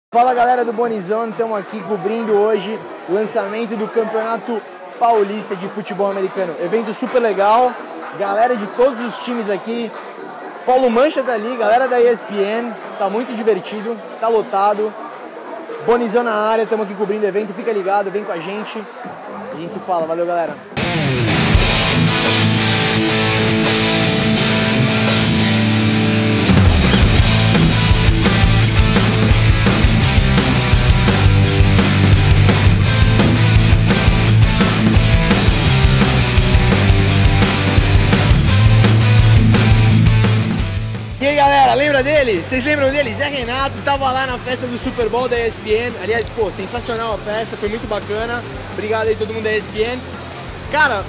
Fala galera do Bonizão, estamos aqui cobrindo hoje o lançamento do Campeonato Paulista de Futebol Americano. Evento super legal, galera de todos os times aqui. Paulo Mancha tá ali, galera da ESPN, tá muito divertido, tá lotado. Bonizão na área, estamos aqui cobrindo o evento, fica ligado, vem com a gente se fala, valeu galera. E aí galera, lembra dele? Vocês lembram dele? Zé Renato tava lá na festa do Super Bowl da ESPN. Aliás, pô, sensacional a festa, foi muito bacana. Obrigado aí todo mundo da ESPN. Cara,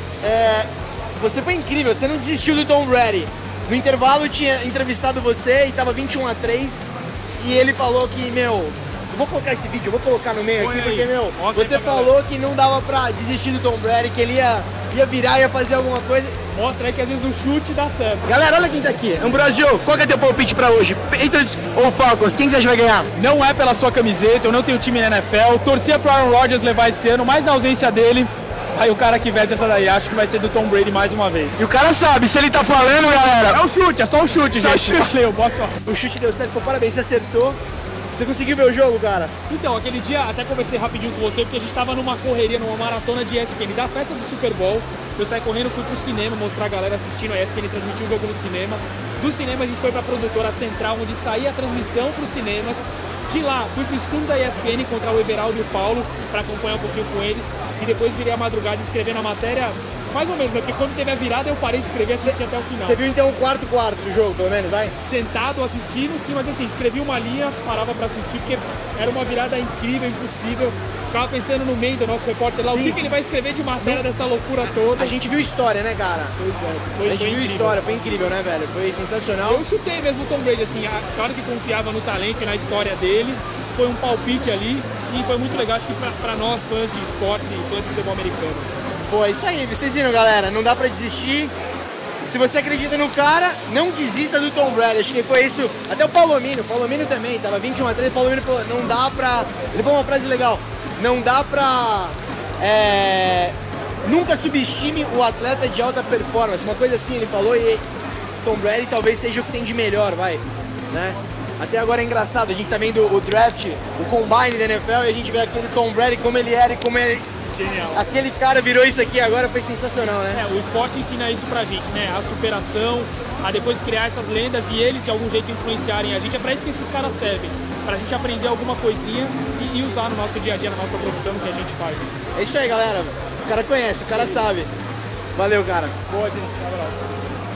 você foi incrível, você não desistiu do Tom Brady. No intervalo eu tinha entrevistado você e tava 21-3 e ele falou que, eu vou colocar esse vídeo, eu vou colocar no meio aqui, porque, você falou que não dava pra desistir do Tom Brady, que ele ia virar, ia fazer alguma coisa. Mostra aí que às vezes um chute dá certo. Galera, olha quem tá aqui. Ambrosio, qual que é teu palpite pra hoje? Patriots ou Falcons? Quem você acha que vai ganhar? Não é pela sua camiseta, eu não tenho time na NFL. Torcia pro Aaron Rodgers levar esse ano, mas na ausência dele, aí o cara que veste essa daí, acho que vai ser do Tom Brady mais uma vez. E o cara sabe, se ele tá falando, galera. É um chute, é só um chute, só gente. Valeu, boa sorte. O chute deu certo, pô, parabéns, você acertou. Você conseguiu ver o jogo, cara? Então, aquele dia, até conversei rapidinho com você, porque a gente tava numa correria, numa maratona de ESPN, da festa do Super Bowl. Eu saí correndo, fui pro cinema, mostrar a galera assistindo, a ESPN transmitiu o jogo no cinema. Do cinema a gente foi pra produtora central, onde saía a transmissão pros cinemas. De lá, fui pro estúdio da ESPN encontrar o Everaldo e o Paulo, pra acompanhar um pouquinho com eles. E depois virei a madrugada escrevendo a matéria, mais ou menos, né? Porque quando teve a virada eu parei de escrever e assisti até o final. Você viu então o quarto do jogo, pelo menos, vai? Sentado, assistindo, sim, mas assim, escrevi uma linha, parava pra assistir, porque era uma virada incrível, impossível. Ficava pensando no meio do nosso repórter lá, sim, o que ele vai escrever de matéria dessa loucura toda. A gente viu história, né, cara? Pois é. A gente viu história, foi incrível, né, velho? Foi sensacional. Eu chutei mesmo o Tom Brady, assim, claro que confiava no talento e na história dele. Foi um palpite ali e foi muito legal, acho que pra nós, fãs de esportes e fãs de futebol americano. Pô, é isso aí, vocês viram, galera? Não dá pra desistir. Se você acredita no cara, não desista do Tom Brady. Acho que foi isso. Até o Palomino também, tava 21-3, o Palomino falou, não dá pra... Ele falou uma frase legal. Não dá pra... Nunca subestime o atleta de alta performance. Uma coisa assim ele falou e Tom Brady talvez seja o que tem de melhor, vai. Né? Até agora é engraçado, a gente tá vendo o draft, o combine da NFL e a gente vê aquele Tom Brady como ele era e como ele... Genial. Aquele cara virou isso aqui agora, foi sensacional, né? O esporte ensina isso pra gente, né? A superação, a depois criar essas lendas e eles de algum jeito influenciarem a gente. É pra isso que esses caras servem, pra gente aprender alguma coisinha e usar no nosso dia a dia, na nossa profissão, no que a gente faz. É isso aí, galera. O cara conhece, o cara sabe. Valeu, cara. Boa, gente. Um abraço.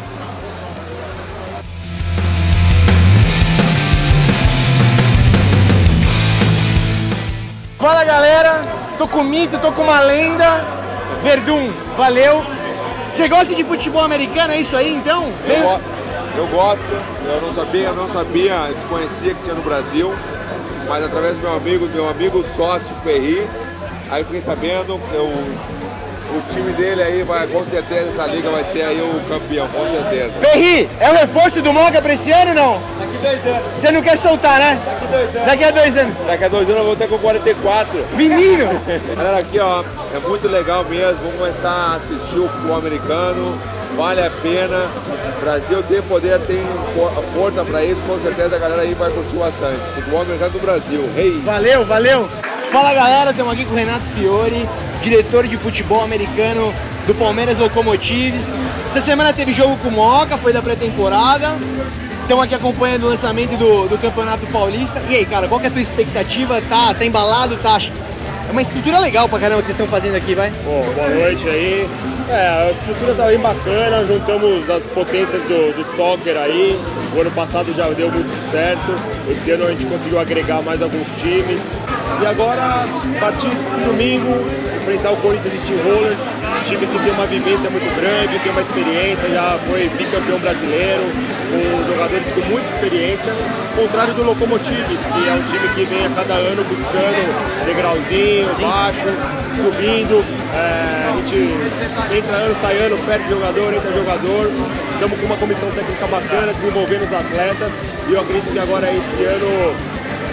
Fala galera, tô com o mito, tô com uma lenda. Verdun, valeu. Você gosta de futebol americano, é isso aí então? Eu gosto, eu não sabia, desconhecia que tinha no Brasil, mas através do meu amigo sócio Perry, aí fiquei sabendo, o time dele aí vai, com certeza essa liga vai ser aí o campeão, com certeza. Perry, é o reforço do Moca pra esse ano ou não? Daqui 2 anos. Você não quer soltar, né? Daqui 2 anos. Daqui a 2 anos. Daqui a 2 anos eu vou estar com 44. Menino! Galera, aqui ó, é muito legal mesmo, vamos começar a assistir o futebol americano, vale a pena. O Brasil tem poder, tem força pra isso, com certeza a galera aí vai curtir bastante. Futebol americano do Brasil, rei! Valeu, valeu! Fala galera, estamos aqui com o Renato Fiore, diretor de futebol americano do Palmeiras Locomotives. Essa semana teve jogo com o Moca, foi da pré-temporada. Estamos aqui acompanhando o lançamento do Campeonato Paulista. E aí, cara, qual que é a tua expectativa? Tá embalado? É uma estrutura legal pra caramba que vocês estão fazendo aqui, vai? Bom, boa noite aí. A estrutura tá bem bacana, juntamos as potências do soccer aí. O ano passado já deu muito certo. Esse ano a gente conseguiu agregar mais alguns times. E agora, a partir desse domingo, enfrentar o Corinthians Steelers, time que tem uma vivência muito grande, tem uma experiência, já foi bicampeão brasileiro, com jogadores com muita experiência, ao contrário do Locomotives, que é um time que vem a cada ano buscando degrauzinho, baixo, subindo, a gente entra ano, sai ano, perde jogador, entra jogador, estamos com uma comissão técnica bacana, desenvolvendo os atletas, e eu acredito que agora esse ano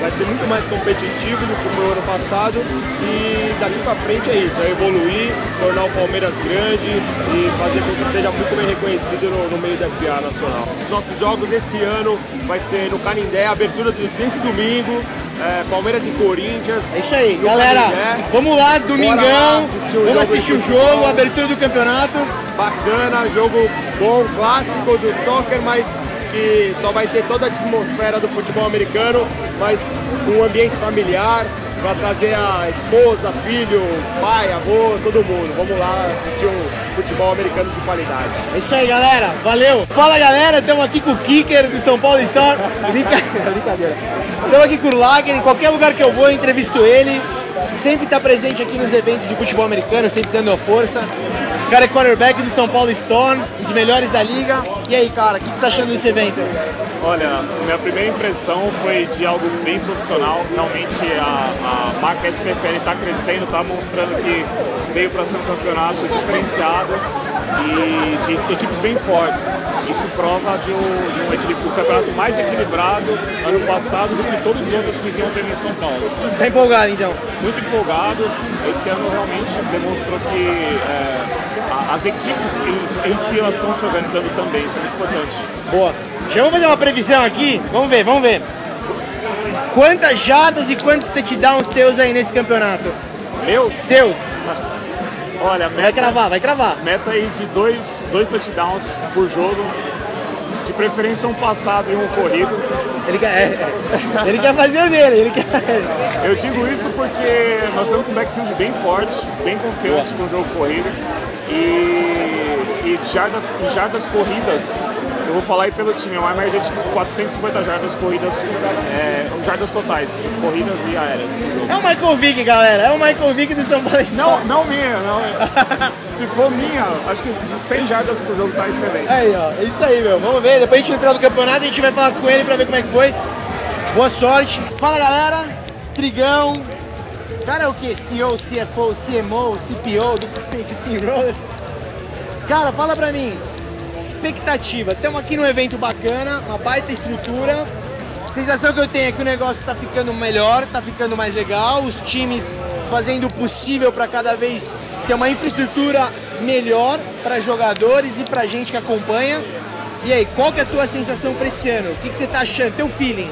vai ser muito mais competitivo do que foi o ano passado e daqui pra frente é isso, é evoluir, tornar o Palmeiras grande e fazer com que seja muito bem reconhecido no meio da FA nacional. Os nossos jogos esse ano vai ser no Canindé, abertura desse domingo, Palmeiras e Corinthians. É isso aí, galera. Vamos lá, domingão. Vamos assistir o jogo, abertura do campeonato. Bacana, jogo bom, clássico do soccer, mas que só vai ter toda a atmosfera do futebol americano, mas um ambiente familiar, para trazer a esposa, filho, pai, avô, todo mundo. Vamos lá assistir um futebol americano de qualidade. É isso aí, galera. Valeu. Fala, galera. Estamos aqui com o Kicker do São Paulo Store. Brincadeira. Estamos aqui com o Lager. Em qualquer lugar que eu vou, eu entrevisto ele. Sempre está presente aqui nos eventos de futebol americano, sempre dando a força. O cara é quarterback do São Paulo Storm, um dos melhores da liga. E aí, cara, o que você está achando desse evento? Olha, minha primeira impressão foi de algo bem profissional. Realmente a marca SPFL está crescendo, está mostrando que veio para ser um campeonato diferenciado e de equipes bem fortes. Isso prova de um campeonato mais equilibrado ano passado do que todos os outros que vinham ter em São Paulo. Tá empolgado, então? Muito empolgado. Esse ano realmente demonstrou que as equipes em si elas estão se organizando também, isso é muito importante. Boa. Já vamos fazer uma previsão aqui? Vamos ver. Quantas jardas e quantos touchdowns teus aí nesse campeonato? Meus? Seus. Olha, meta, vai cravar. Meta aí de dois touchdowns por jogo. De preferência um passado e um corrido. Ele quer fazer o dele. Eu digo isso porque nós estamos com um backfield bem forte, bem confiante com o jogo corrido. E jardas corridas, eu vou falar aí pelo time, é uma média de 450 jardas corridas, jardas totais, corridas e aéreas. É o Michael Vick, galera, é o Michael Vick do São Paulo. Não minha, não. Se for minha, acho que de 100 jardas por jogo tá excelente. Aí, ó, é isso aí, meu. Vamos ver, depois a gente entrar no campeonato, a gente vai falar com ele pra ver como é que foi. Boa sorte. Fala, galera, Trigão. Cara, é o que? CEO, CFO, CMO, CPO do Steamroller. Cara, fala pra mim, expectativa. Estamos aqui num evento bacana, uma baita estrutura. A sensação que eu tenho é que o negócio tá ficando melhor, tá ficando mais legal. Os times fazendo o possível para cada vez ter uma infraestrutura melhor para jogadores e pra gente que acompanha. E aí, qual que é a tua sensação para esse ano? O que você tá achando? Teu feeling?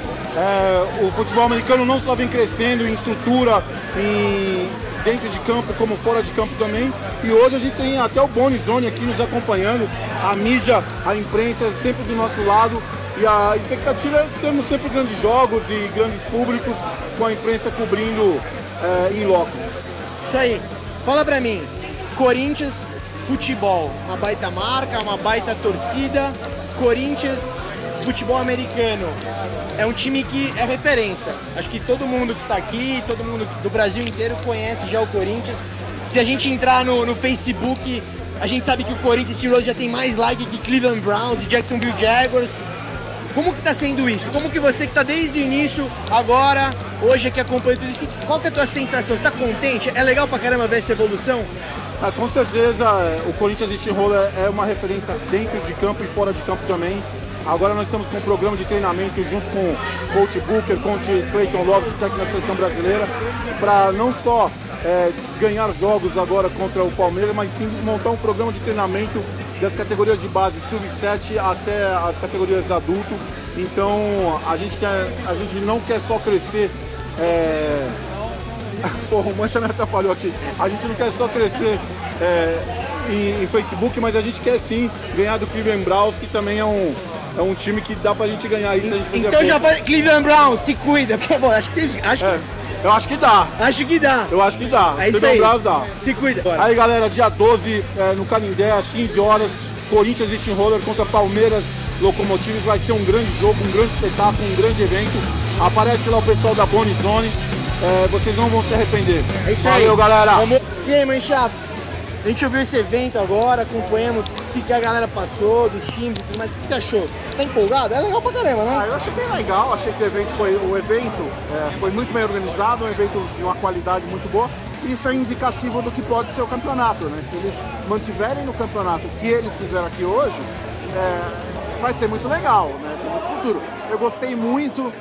O futebol americano não só vem crescendo em estrutura, dentro de campo como fora de campo também. E hoje a gente tem até o Bone Zone aqui nos acompanhando, a mídia, a imprensa sempre do nosso lado. E a expectativa é termos sempre grandes jogos e grandes públicos com a imprensa cobrindo em loco. Isso aí. Fala pra mim, Corinthians Futebol, uma baita marca, uma baita torcida. Corinthians Futebol americano. É um time que é referência. Acho que todo mundo que tá aqui, todo mundo do Brasil inteiro conhece já o Corinthians. Se a gente entrar no Facebook, a gente sabe que o Corinthians já tem mais like que Cleveland Browns e Jacksonville Jaguars. Como que tá sendo isso? Como que você que tá desde o início, agora, hoje aqui acompanha tudo isso, qual que é a tua sensação? Você tá contente? É legal pra caramba ver essa evolução? Com certeza, o Corinthians Steamroller é uma referência dentro de campo e fora de campo também. Agora nós estamos com um programa de treinamento junto com o Coach Booker, Coach Clayton Love, técnico da seleção brasileira, para não só ganhar jogos agora contra o Palmeiras, mas sim montar um programa de treinamento das categorias de base sub-7 até as categorias adulto. Então a gente não quer só crescer. Porra, o Mancha me atrapalhou aqui. A gente não quer só crescer em Facebook, mas a gente quer sim ganhar do Cleveland Browns, que também é um time que dá pra gente ganhar isso. Então já faz Cleveland Browns, se cuida, porque bom, acho que vocês eu acho que dá. Eu acho que dá. É isso aí. Dá. Se cuida. Aí, galera, dia 12, no Canindé, às 15 horas, Corinthians e Steamroller contra Palmeiras Locomotives. Vai ser um grande jogo, um grande espetáculo, um grande evento. Aparece lá o pessoal da Bone Zone. Vocês não vão se arrepender. É isso aí. Valeu, galera. E aí, Mancha? A gente ouviu esse evento agora, acompanhamos o que a galera passou, dos times e tudo mais. O que você achou? Tá empolgado? É legal pra caramba, né? Eu achei bem legal, achei que o evento foi muito bem organizado, um evento de uma qualidade muito boa. Isso é indicativo do que pode ser o campeonato, né? Se eles mantiverem no campeonato o que eles fizeram aqui hoje, vai ser muito legal, né? Tem muito futuro. Eu gostei muito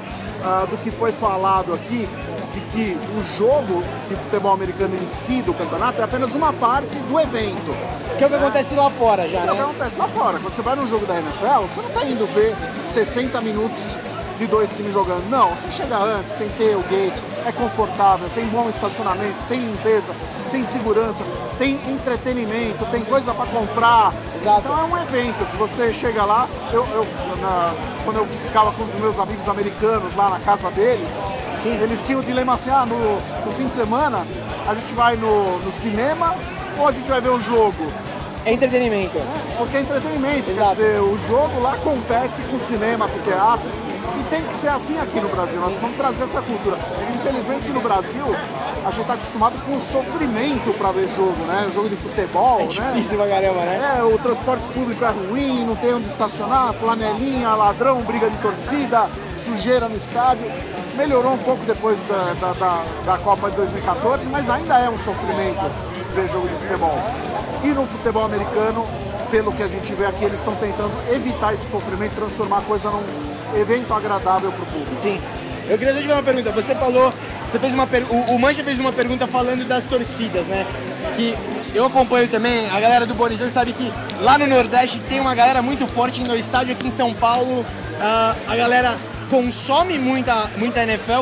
do que foi falado aqui, de que o jogo de futebol americano em si do campeonato é apenas uma parte do evento. Que é o que acontece lá fora já, É o que né? acontece lá fora. Quando você vai num jogo da NFL, você não está indo ver 60 minutos de dois times jogando. Não, você chega antes, tem tailgate, é confortável, tem bom estacionamento, tem limpeza, tem segurança, tem entretenimento, tem coisa para comprar. Exato. Então é um evento que você chega lá. Quando eu ficava com os meus amigos americanos lá na casa deles, eles tinham o dilema assim, no fim de semana a gente vai no cinema ou a gente vai ver um jogo? É entretenimento. Porque é entretenimento, Exato. quer dizer, o jogo lá compete com o cinema, com o teatro, e tem que ser assim aqui no Brasil, nós vamos trazer essa cultura. Infelizmente no Brasil, a gente está acostumado com o sofrimento para ver jogo, né? Jogo de futebol, É difícil pra caramba, né? o transporte público é ruim, não tem onde estacionar, flanelinha, ladrão, briga de torcida, sujeira no estádio. Melhorou um pouco depois da Copa de 2014, mas ainda é um sofrimento ver jogo de futebol. E no futebol americano, pelo que a gente vê aqui, eles estão tentando evitar esse sofrimento, transformar a coisa num evento agradável para o público. Sim. Eu queria te fazer uma pergunta. Você falou, o Mancha fez uma pergunta falando das torcidas, né? Que eu acompanho também, a galera do Borizão sabe que lá no Nordeste tem uma galera muito forte no estádio. Aqui em São Paulo, a galera consome muita NFL,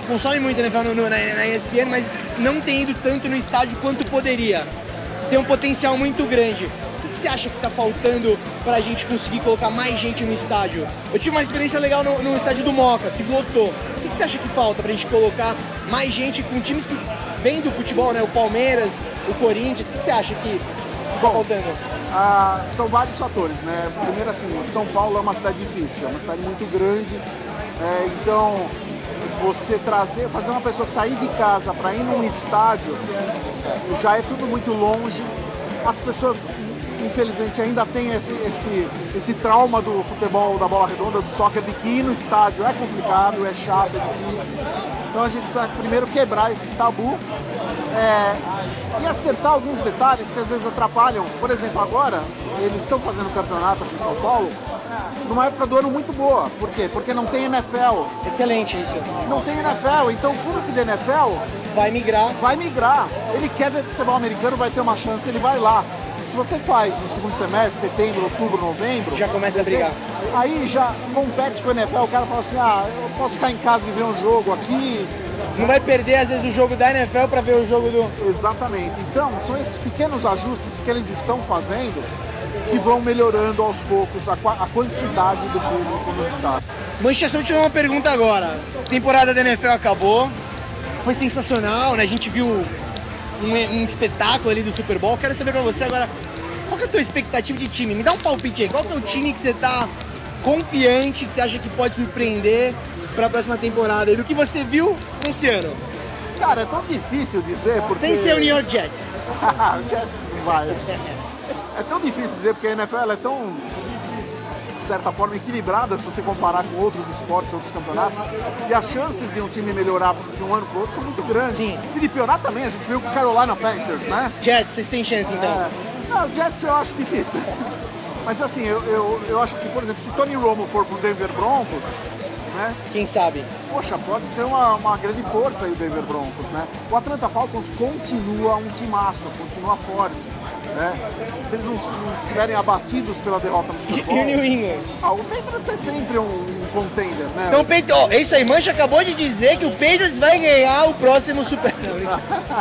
na ESPN, mas não tem ido tanto no estádio quanto poderia. Tem um potencial muito grande. O que você acha que está faltando para a gente conseguir colocar mais gente no estádio? Eu tive uma experiência legal no estádio do Moca, que lotou. O que você acha que falta para a gente colocar mais gente com times que vêm do futebol, né? O Palmeiras, o Corinthians. O que você acha que está faltando? São vários fatores, né? Primeiro assim, São Paulo é uma cidade difícil, é uma cidade muito grande, então você fazer uma pessoa sair de casa para ir num estádio já é tudo muito longe. As pessoas, infelizmente, ainda têm esse trauma do futebol, da bola redonda, do soccer, de que ir no estádio é complicado, é chato, é difícil. Então a gente precisa primeiro quebrar esse tabu e acertar alguns detalhes que às vezes atrapalham. Por exemplo, agora eles estão fazendo campeonato aqui em São Paulo numa época do ano muito boa. Por quê? Porque não tem NFL. Excelente isso. Não tem NFL, então o público de NFL Vai migrar. Ele quer ver futebol americano, vai ter uma chance, ele vai lá. Se você faz no segundo semestre, setembro, outubro, novembro, Já começa a brigar. Aí já compete com o NFL, o cara fala assim, eu posso ficar em casa e ver um jogo aqui. Não vai perder, às vezes, o jogo da NFL para ver o jogo do... Exatamente. Então, são esses pequenos ajustes que eles estão fazendo que vão melhorando aos poucos a quantidade do público nos estádios. Mancha, só te dar uma pergunta agora. A temporada da NFL acabou, foi sensacional, né? A gente viu um espetáculo ali do Super Bowl. Quero saber pra você agora, qual que é a tua expectativa de time? Me dá um palpite aí, qual que é o time que você tá confiante, que você acha que pode surpreender pra próxima temporada? E do que você viu nesse ano? Cara, é tão difícil dizer porque... Sem ser o New York Jets. O Jets não vai. É tão difícil dizer porque a NFL ela é tão, de certa forma, equilibrada se você comparar com outros esportes, outros campeonatos. E as chances de um time melhorar de um ano para o outro são muito grandes. Sim. E de piorar também, a gente viu com o Carolina Panthers, né? Jets, vocês têm chance então? Não, o Jets eu acho difícil. Mas assim, eu acho que, por exemplo, se o Tony Romo for pro Denver Broncos, né? Quem sabe? Poxa, pode ser uma grande força aí o Denver Broncos, né? O Atlanta Falcons continua um timaço, continua forte, né? Se eles não estiverem abatidos pela derrota no Super Bowl... E o New England? O Patriots é sempre um contender, né? Então, é isso aí, Mancha acabou de dizer que o Patriots vai ganhar o próximo Super Bowl.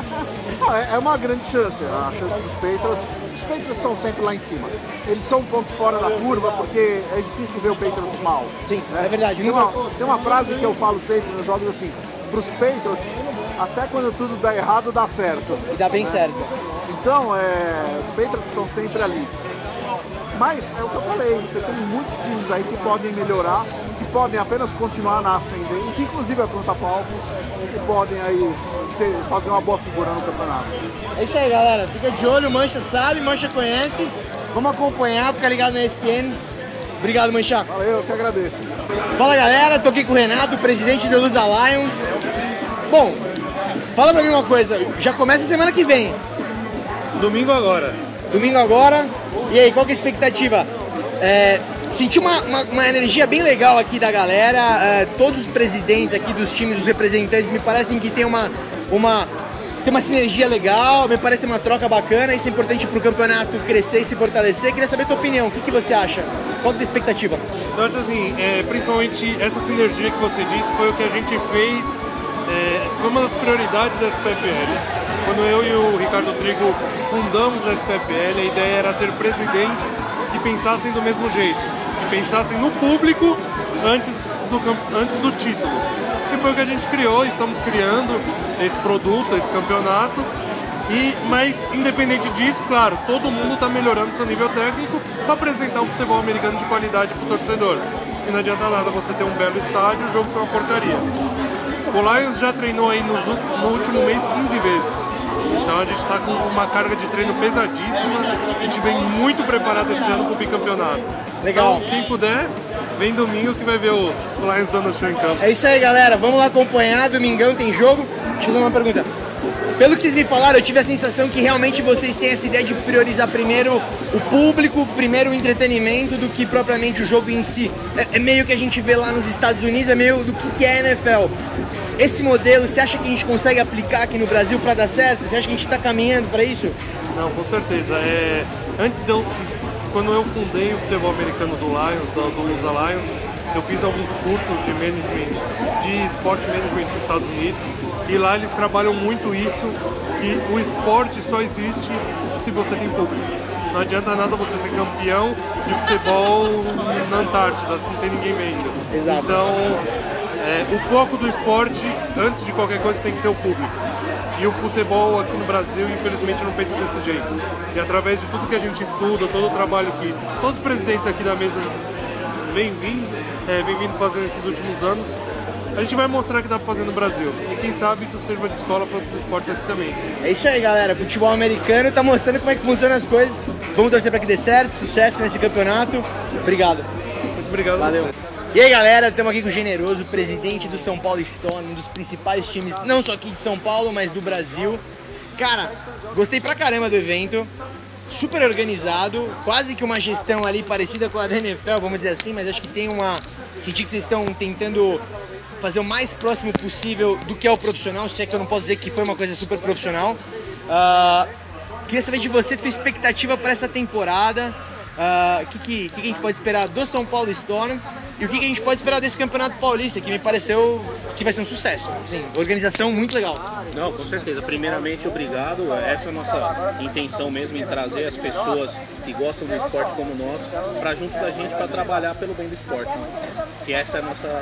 É uma grande chance, a chance dos Patriots. Os Patriots estão sempre lá em cima. Eles são um ponto fora da curva porque é difícil ver o Patriots mal. Sim, né? é verdade. Tem uma frase que eu falo sempre nos jogos assim, pros Patriots, até quando tudo dá errado, dá certo. E dá bem certo. Então, os Patriots estão sempre ali. Mas é o que eu falei, você tem muitos times aí que podem melhorar, que podem apenas continuar na ascendente, inclusive a Atlanta Falcons, que podem aí fazer uma boa figura no campeonato. É isso aí, galera. Fica de olho, Mancha sabe, Mancha conhece. Vamos acompanhar, fica ligado na ESPN. Obrigado, Mancha. Valeu, eu que agradeço. Fala, galera. Tô aqui com o Renato, presidente do Lusa Lions. Bom, fala pra mim uma coisa. Já começa semana que vem. Domingo agora. Domingo agora. E aí, qual que é a expectativa? Senti uma energia bem legal aqui da galera. Todos os presidentes aqui dos times, os representantes, me parecem que tem uma sinergia legal, me parece ter uma troca bacana. Isso é importante para o campeonato crescer e se fortalecer. Queria saber a tua opinião, o que você acha? Qual que é a expectativa? Eu acho assim, principalmente essa sinergia que você disse foi o que a gente fez, foi uma das prioridades da SPFL. Quando eu e o Ricardo Trigo fundamos a SPFL, a ideia era ter presidentes que pensassem do mesmo jeito, que pensassem no público antes do título. E foi o que a gente criou, estamos criando esse produto, esse campeonato. Mas independente disso, claro, todo mundo está melhorando seu nível técnico para apresentar um futebol americano de qualidade para o torcedor. E não adianta nada você ter um belo estádio e o jogo ser uma porcaria. O Lions já treinou aí no último mês 15 vezes. Então a gente está com uma carga de treino pesadíssima. A gente vem muito preparado esse ano para o bicampeonato. Legal. Então, quem puder, vem domingo que vai ver o Lions dando show em campo. É isso aí, galera. Vamos lá acompanhar. Domingão tem jogo. Deixa eu fazer uma pergunta. Pelo que vocês me falaram, eu tive a sensação que realmente vocês têm essa ideia de priorizar primeiro o público, primeiro o entretenimento, do que propriamente o jogo em si. É meio que a gente vê lá nos Estados Unidos, é meio do que é a NFL. Esse modelo, você acha que a gente consegue aplicar aqui no Brasil para dar certo? Você acha que a gente está caminhando para isso? Não, com certeza. Quando eu fundei o futebol americano do Lions, do Lusa Lions, eu fiz alguns cursos de management, de sport management nos Estados Unidos, e lá eles trabalham muito isso, que o esporte só existe se você tem público. Não adianta nada você ser campeão de futebol na Antártida, se não tem ninguém vendo. Exato. Então, o foco do esporte, antes de qualquer coisa, tem que ser o público. E o futebol aqui no Brasil, infelizmente, não pensa desse jeito. E através de tudo que a gente estuda, todo o trabalho que todos os presidentes aqui da mesa vem vindo fazendo esses últimos anos, a gente vai mostrar que dá pra fazer no Brasil. E quem sabe isso sirva de escola para outros esportes aqui também. É isso aí, galera. Futebol americano tá mostrando como é que funcionam as coisas. Vamos torcer para que dê certo, sucesso nesse campeonato. Obrigado. Muito obrigado. Valeu. E aí, galera, estamos aqui com o Generoso, presidente do São Paulo Storm, um dos principais times, não só aqui de São Paulo, mas do Brasil. Cara, gostei pra caramba do evento. Super organizado, quase que uma gestão ali parecida com a da NFL, vamos dizer assim, mas acho que tem senti que vocês estão tentando fazer o mais próximo possível do que é o profissional, se é que eu não posso dizer que foi uma coisa super profissional. Queria saber de você, tua expectativa para essa temporada, o que a gente pode esperar do São Paulo Storm e o que a gente pode esperar desse Campeonato Paulista, que me pareceu que vai ser um sucesso. Assim, organização muito legal. Não, com certeza. Primeiramente, obrigado. Essa é a nossa intenção mesmo, em trazer as pessoas que gostam do esporte como nós para junto da gente para trabalhar pelo bem do esporte, né? Que essa é a nossa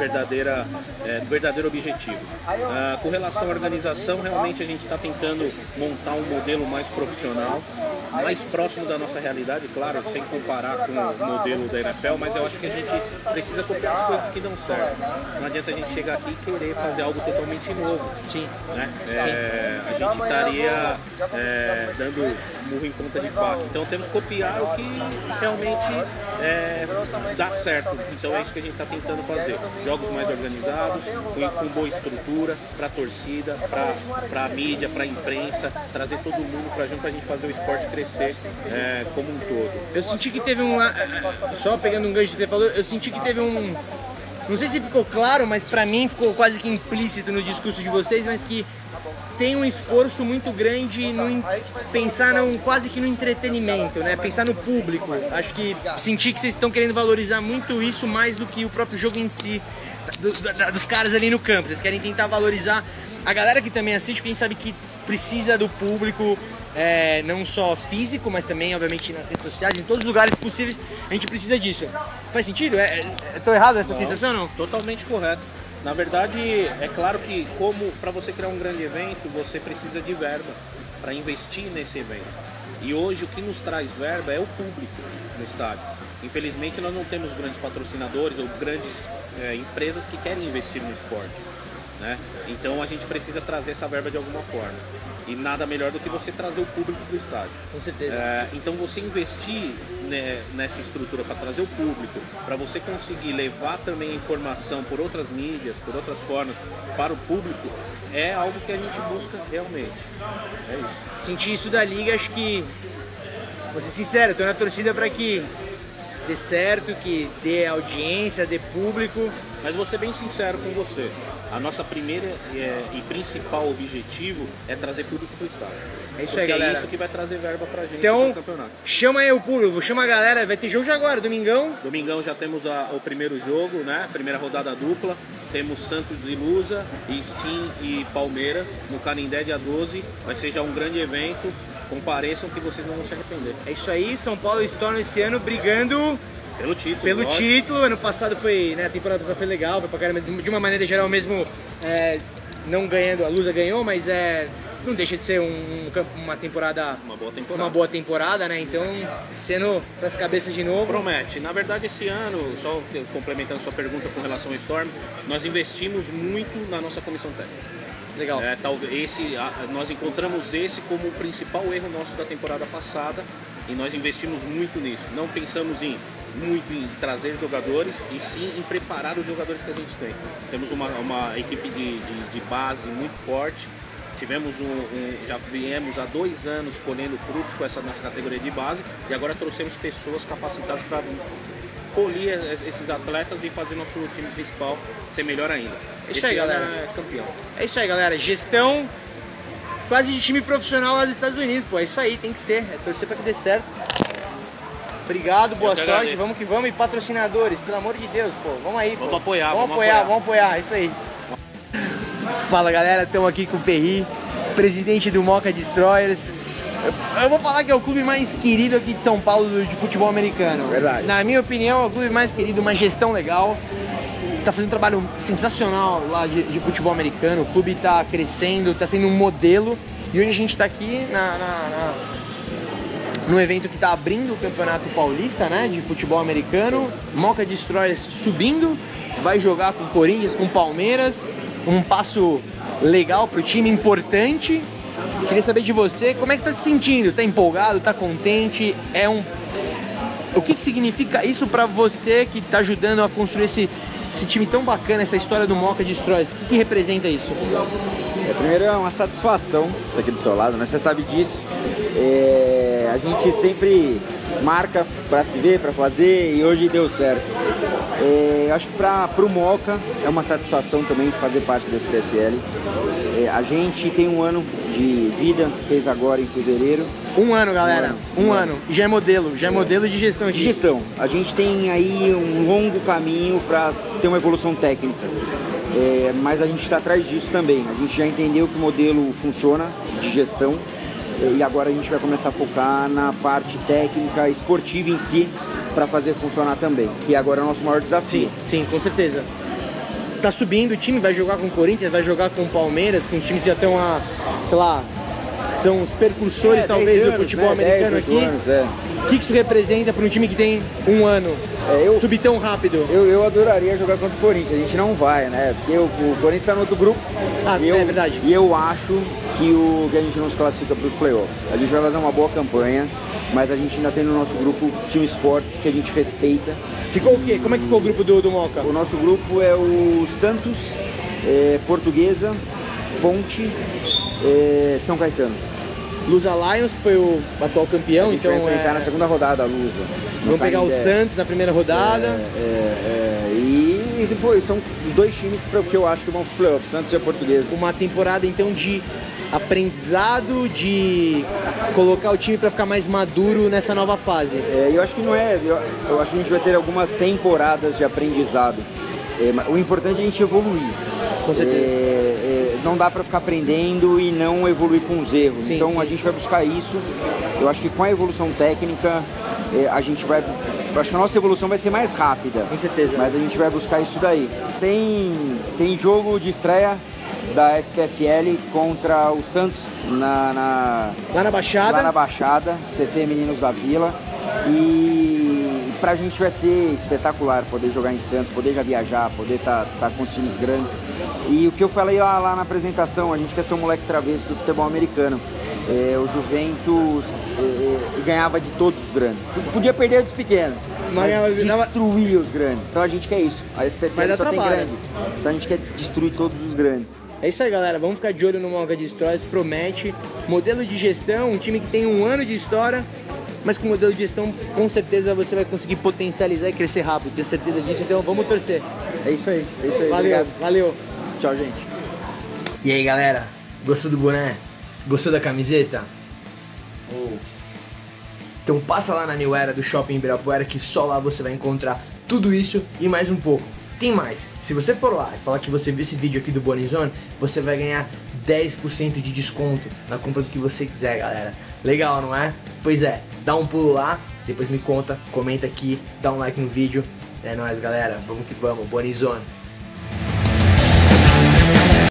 verdadeiro objetivo. Com relação à organização, realmente a gente está tentando montar um modelo mais profissional, mais próximo da nossa realidade, claro, sem comparar com o modelo da NFL, mas eu acho que a gente precisa copiar as coisas que dão certo. Não adianta a gente chegar aqui e querer fazer algo totalmente novo. Sim. Né? A gente estaria dando murro em ponta de faca. Então temos que copiar o que realmente dá certo. Então é isso que a gente está tentando fazer. Jogos mais organizados, com boa estrutura, para a torcida, para a mídia, para a imprensa, trazer todo mundo para junto, para a gente fazer o esporte crescer como um todo. Eu senti que teve só pegando um gancho que você falou, eu senti que teve não sei se ficou claro, mas pra mim ficou quase que implícito no discurso de vocês, mas que tem um esforço muito grande no pensar quase que no entretenimento, né? Pensar no público. Acho que senti que vocês estão querendo valorizar muito isso mais do que o próprio jogo em si, dos caras ali no campo. Vocês querem tentar valorizar a galera que também assiste, porque a gente sabe que precisa do público, não só físico, mas também, obviamente, nas redes sociais, em todos os lugares possíveis, a gente precisa disso. Faz sentido? Estou errado nessa sensação ou não? Totalmente correto. Na verdade, é claro que para você criar um grande evento, você precisa de verba para investir nesse evento. E hoje o que nos traz verba é o público no estádio. Infelizmente nós não temos grandes patrocinadores ou grandes empresas que querem investir no esporte, né? Então a gente precisa trazer essa verba de alguma forma. E nada melhor do que você trazer o público do estádio. Com certeza. Então você investir nessa estrutura para trazer o público, para você conseguir levar também a informação por outras mídias, por outras formas para o público, é algo que a gente busca realmente. É isso. Sentir isso da liga, acho que, vou ser sincero, estou na torcida para que dê certo, que dê audiência, dê público. Mas vou ser bem sincero com você. A nossa primeira e principal objetivo é trazer público pro estádio. É isso aí, galera. É isso que vai trazer verba pra gente então, pro campeonato. Chama aí o público, chama a galera. Vai ter jogo já agora, domingão. Domingão já temos o primeiro jogo, né? Primeira rodada dupla. Temos Santos e Lusa, e Steam e Palmeiras no Canindé, dia 12. Vai ser já um grande evento. Compareçam que vocês não vão se arrepender. É isso aí, São Paulo e Storm esse ano brigando pelo título. Pelo título. Ano passado foi, né, a temporada passada foi legal, foi pra caramba, de uma maneira geral mesmo, não ganhando, a Lusa ganhou, mas não deixa de ser uma temporada. Uma boa temporada, né? Então, sendo pras cabeças de novo. Promete. Na verdade, esse ano, só complementando sua pergunta com relação ao Storm, nós investimos muito na nossa comissão técnica. Legal. Nós encontramos esse como o principal erro nosso da temporada passada e nós investimos muito nisso. Não pensamos muito em trazer jogadores e sim em preparar os jogadores que a gente tem. Temos uma equipe de base muito forte. Já viemos há 2 anos colhendo frutos com essa nossa categoria de base e agora trouxemos pessoas capacitadas para polir esses atletas e fazer nosso time principal ser melhor ainda. É isso aí, galera. É campeão. É isso aí, galera. Gestão quase de time profissional lá dos Estados Unidos, pô. É isso aí, tem que ser. É torcer para que dê certo. Obrigado, boa sorte. Agradeço. Vamos que vamos. E patrocinadores, pelo amor de Deus, pô. Vamos aí, pô. Vamos apoiar. Vamos apoiar. É isso aí. Fala, galera. Estamos aqui com o Perry, presidente do Mocha Destroyers. Eu vou falar que é o clube mais querido aqui de São Paulo de futebol americano. Verdade. Na minha opinião, é o clube mais querido, uma gestão legal. Tá fazendo um trabalho sensacional lá de futebol americano. O clube tá crescendo, tá sendo um modelo. E hoje a gente tá aqui no evento que tá abrindo o Campeonato Paulista, né, de futebol americano. Mocha Destroyers subindo, vai jogar com o Corinthians, com o Palmeiras. Um passo legal pro time, importante. Queria saber de você, como é que você tá se sentindo? Tá empolgado? Tá contente? O que significa isso pra você que tá ajudando a construir esse time tão bacana, essa história do Mocha Destroyers? O que representa isso? Primeiro é uma satisfação estar aqui do seu lado, né? Você sabe disso. A gente sempre marca para se ver, para fazer, e hoje deu certo. Acho que para o Mocha é uma satisfação também fazer parte da SPFL. A gente tem 1 ano de vida, fez agora em fevereiro. 1 ano, galera. Um ano. E já é modelo de gestão aqui. De gestão. A gente tem aí um longo caminho para ter uma evolução técnica. Mas a gente está atrás disso também. A gente já entendeu que o modelo funciona de gestão e agora a gente vai começar a focar na parte técnica, esportiva em si, para fazer funcionar também, que agora é o nosso maior desafio. Sim, com certeza. Tá subindo o time, vai jogar com o Corinthians, vai jogar com o Palmeiras, com os times que já estão sei lá, são os percursores talvez do futebol americano 10, aqui. Anos, O que isso representa para um time que tem 1 ano? Subir tão rápido? Eu adoraria jogar contra o Corinthians, a gente não vai, né? Porque o Corinthians está no outro grupo. É verdade. E eu acho que a gente não se classifica para os playoffs. A gente vai fazer uma boa campanha, mas a gente ainda tem no nosso grupo times fortes que a gente respeita. Ficou o quê? Como é que ficou o grupo do Mocha? O nosso grupo é o Santos, Portuguesa, Ponte, São Caetano. Lusa Lions, que foi o atual campeão, a gente vai enfrentar na segunda rodada a Lusa. Vamos pegar o Santos na primeira rodada. E depois são os 2 times que eu acho que vão para os playoffs, Santos e a Portuguesa. Uma temporada então de aprendizado, de colocar o time para ficar mais maduro nessa nova fase. Eu acho que não é. Eu acho que a gente vai ter algumas temporadas de aprendizado. O importante é a gente evoluir. Com certeza. Não dá para ficar aprendendo e não evoluir com os erros. Sim. A gente vai buscar isso. Eu acho que com a evolução técnica, a gente vai... Eu acho que a nossa evolução vai ser mais rápida. Com certeza. Mas a gente vai buscar isso daí. Tem jogo de estreia da SPFL contra o Santos lá na Baixada. Lá na Baixada, CT Meninos da Vila. E pra gente vai ser espetacular poder jogar em Santos, poder já viajar, poder tá com os times grandes. E o que eu falei lá na apresentação, a gente quer ser um moleque travesso do futebol americano. O Juventus ganhava de todos os grandes. Podia perder dos pequenos, mas destruía os grandes. Então a gente quer isso. A SPFL só tem grande. Então a gente quer destruir todos os grandes. É isso aí, galera. Vamos ficar de olho no Mocha Destroyers. Promete. Modelo de gestão, um time que tem 1 ano de história. mas com o modelo de gestão, com certeza você vai conseguir potencializar e crescer rápido, tenho certeza disso, então vamos torcer. É isso aí, é isso aí. Valeu, Obrigado. valeu. Tchau, gente. E aí, galera, gostou do boné? Gostou da camiseta? Então passa lá na New Era do Shopping Ibirapuera, que só lá você vai encontrar tudo isso e mais um pouco. Tem mais, se você for lá e falar que você viu esse vídeo aqui do Bonizone, você vai ganhar 10% de desconto na compra do que você quiser, galera. Legal, não é? Pois é, dá um pulo lá, depois me conta, comenta aqui, dá um like no vídeo. É nóis, galera, vamos que vamos, Bonizone.